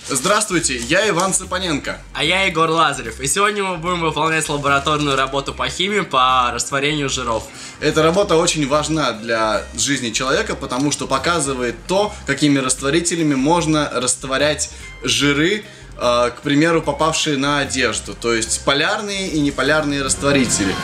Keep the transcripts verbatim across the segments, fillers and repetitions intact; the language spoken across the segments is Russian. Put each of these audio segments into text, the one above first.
Здравствуйте, я Иван Сапоненко. А я Егор Лазарев. И сегодня мы будем выполнять лабораторную работу по химии по растворению жиров. Эта работа очень важна для жизни человека, потому что показывает то, какими растворителями можно растворять жиры, э, к примеру, попавшие на одежду. То есть полярные и неполярные растворители.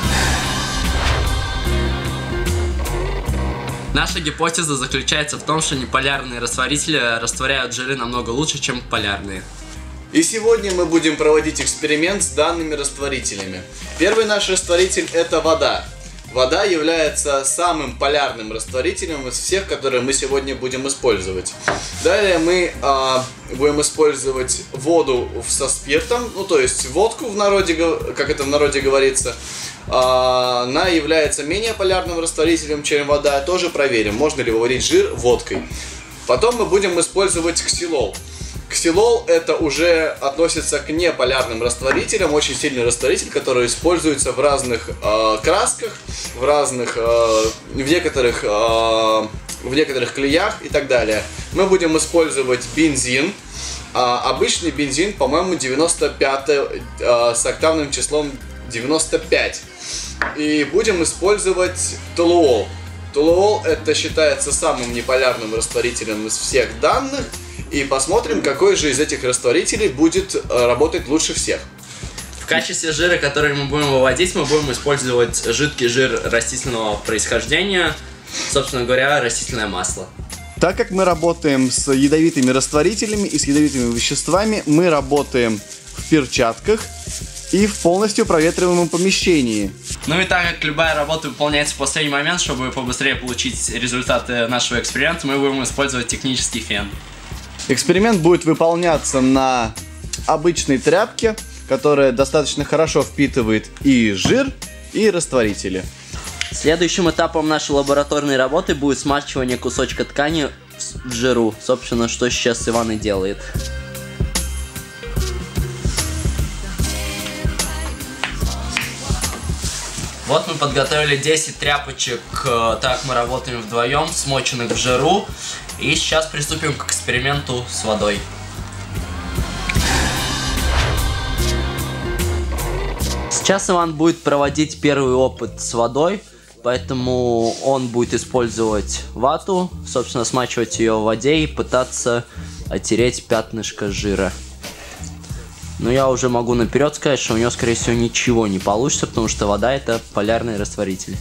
Наша гипотеза заключается в том, что неполярные растворители растворяют жиры намного лучше, чем полярные. И сегодня мы будем проводить эксперимент с данными растворителями. Первый наш растворитель – это вода. Вода является самым полярным растворителем из всех, которые мы сегодня будем использовать. Далее мы э, будем использовать воду со спиртом, ну то есть водку в народе, как это в народе говорится. Она является менее полярным растворителем, чем вода. Тоже проверим, можно ли выварить жир водкой. Потом мы будем использовать ксилол. Ксилол это уже относится к неполярным растворителям, очень сильный растворитель, который используется в разных э, красках, в разных, э, в некоторых, э, в некоторых клеях и так далее. Мы будем использовать бензин. А обычный бензин, по-моему, девяносто пятый э, с октавным числом девяносто пять. И будем использовать толуол. Толуол это считается самым неполярным растворителем из всех данных. И посмотрим, какой же из этих растворителей будет работать лучше всех. В качестве жира, который мы будем выводить, мы будем использовать жидкий жир растительного происхождения, собственно говоря, растительное масло. Так как мы работаем с ядовитыми растворителями и с ядовитыми веществами, мы работаем в перчатках и в полностью проветриваемом помещении. Ну и так как любая работа выполняется в последний момент, чтобы побыстрее получить результаты нашего эксперимента, мы будем использовать технический фен. Эксперимент будет выполняться на обычной тряпке, которая достаточно хорошо впитывает и жир, и растворители. Следующим этапом нашей лабораторной работы будет смачивание кусочка ткани в жиру. Собственно, что сейчас Иван и делает. Вот мы подготовили десять тряпочек, так как мы работаем вдвоем, смоченных в жиру. И сейчас приступим к эксперименту с водой. Сейчас Иван будет проводить первый опыт с водой, поэтому он будет использовать вату, собственно, смачивать ее в воде и пытаться оттереть пятнышко жира. Но я уже могу наперед сказать, что у него, скорее всего, ничего не получится, потому что вода это полярный растворитель.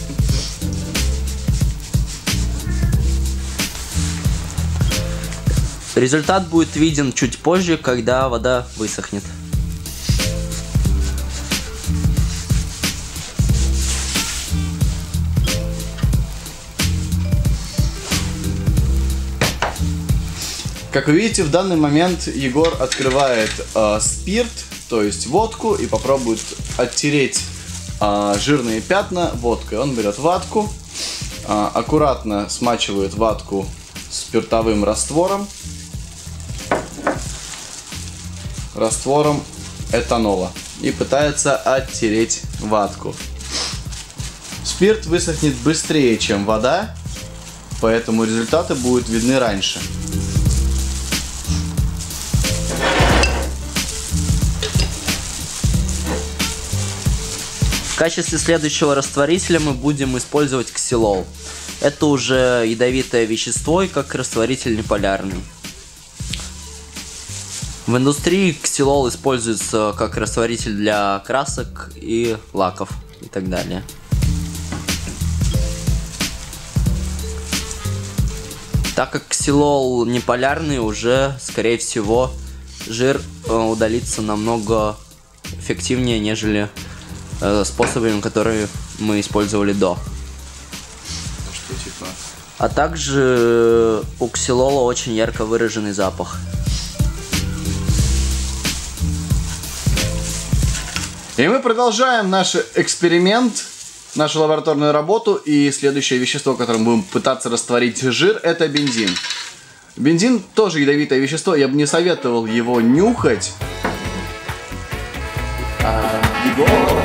Результат будет виден чуть позже, когда вода высохнет. Как вы видите, в данный момент Егор открывает э, спирт, то есть водку, и попробует оттереть э, жирные пятна водкой. Он берет ватку, э, аккуратно смачивает ватку спиртовым раствором, раствором этанола и пытается оттереть ватку. Спирт высохнет быстрее, чем вода, поэтому результаты будут видны раньше. В качестве следующего растворителя мы будем использовать ксилол. Это уже ядовитое вещество и как растворитель неполярный. В индустрии ксилол используется как растворитель для красок и лаков и так далее. Так как ксилол неполярный, уже, скорее всего, жир удалится намного эффективнее, нежели способами, которые мы использовали до. Что, типа? А также у ксилола очень ярко выраженный запах. И мы продолжаем наш эксперимент, нашу лабораторную работу. И следующее вещество, которым будем пытаться растворить жир, это бензин. Бензин тоже ядовитое вещество, я бы не советовал его нюхать. А, Егор.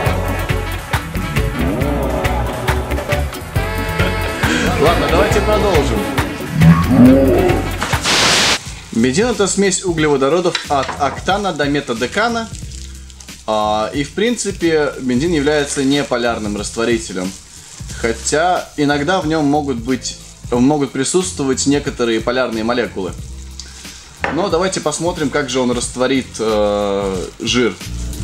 Ладно, давайте продолжим. Бензин — это смесь углеводородов от октана до метадекана. И в принципе бензин является неполярным растворителем. Хотя иногда в нем могут быть, могут присутствовать некоторые полярные молекулы. Но давайте посмотрим, как же он растворит э, жир.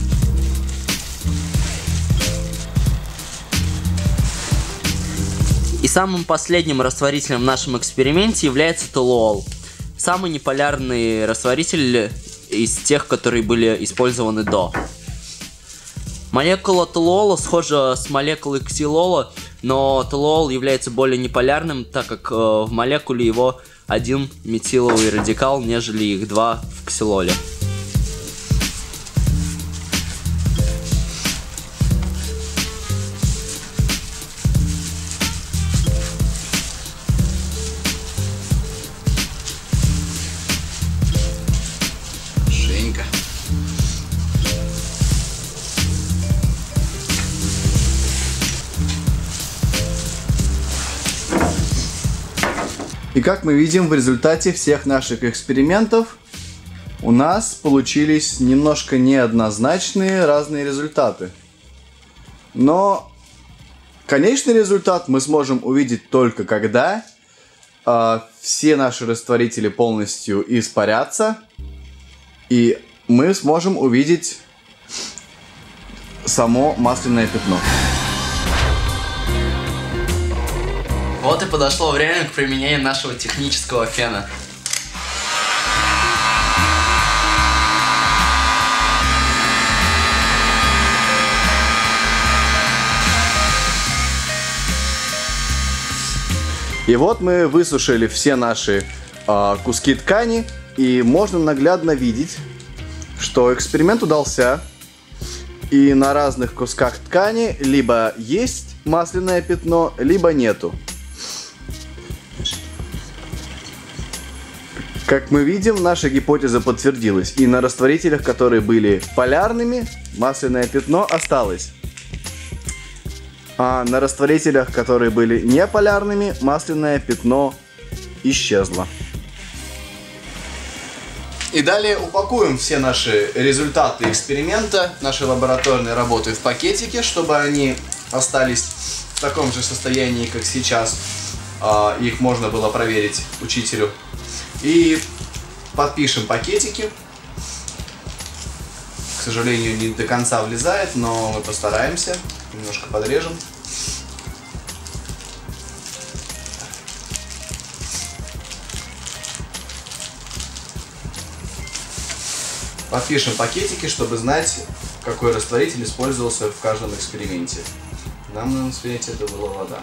И самым последним растворителем в нашем эксперименте является толуол. Самый неполярный растворитель из тех, которые были использованы до. Молекула толуола схожа с молекулой ксилола, но толуол является более неполярным, так как э, в молекуле его один метиловый радикал, нежели их два в ксилоле. Женька. И как мы видим, в результате всех наших экспериментов у нас получились немножко неоднозначные разные результаты. Но конечный результат мы сможем увидеть только когда э, все наши растворители полностью испарятся, и мы сможем увидеть само масляное пятно. Вот и подошло время к применению нашего технического фена. И вот мы высушили все наши э, куски ткани, и можно наглядно видеть, что эксперимент удался. И на разных кусках ткани либо есть масляное пятно, либо нету. Как мы видим, наша гипотеза подтвердилась, и на растворителях, которые были полярными, масляное пятно осталось. А на растворителях, которые были неполярными, масляное пятно исчезло. И далее упакуем все наши результаты эксперимента, нашей лабораторной работы в пакетики, чтобы они остались в таком же состоянии, как сейчас. Их можно было проверить учителю. И подпишем пакетики. К сожалению, не до конца влезает, но мы постараемся. Немножко подрежем. Подпишем пакетики, чтобы знать, какой растворитель использовался в каждом эксперименте. В данном эксперименте это была вода.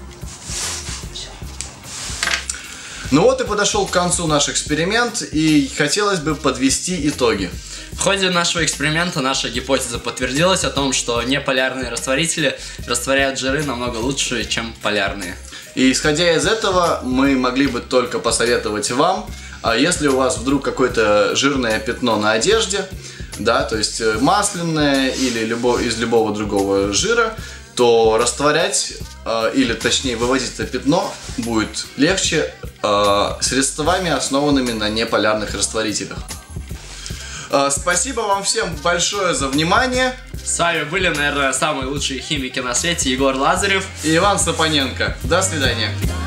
Ну вот и подошел к концу наш эксперимент, и хотелось бы подвести итоги. В ходе нашего эксперимента наша гипотеза подтвердилась о том, что неполярные растворители растворяют жиры намного лучше, чем полярные. И исходя из этого, мы могли бы только посоветовать вам, а если у вас вдруг какое-то жирное пятно на одежде, да, то есть масляное или любо, из любого другого жира, то растворять, э, или точнее выводить это пятно будет легче э, средствами, основанными на неполярных растворителях. Э, спасибо вам всем большое за внимание. С вами были, наверное, самые лучшие химики на свете: Егор Лазарев и Иван Сапоненко. До свидания.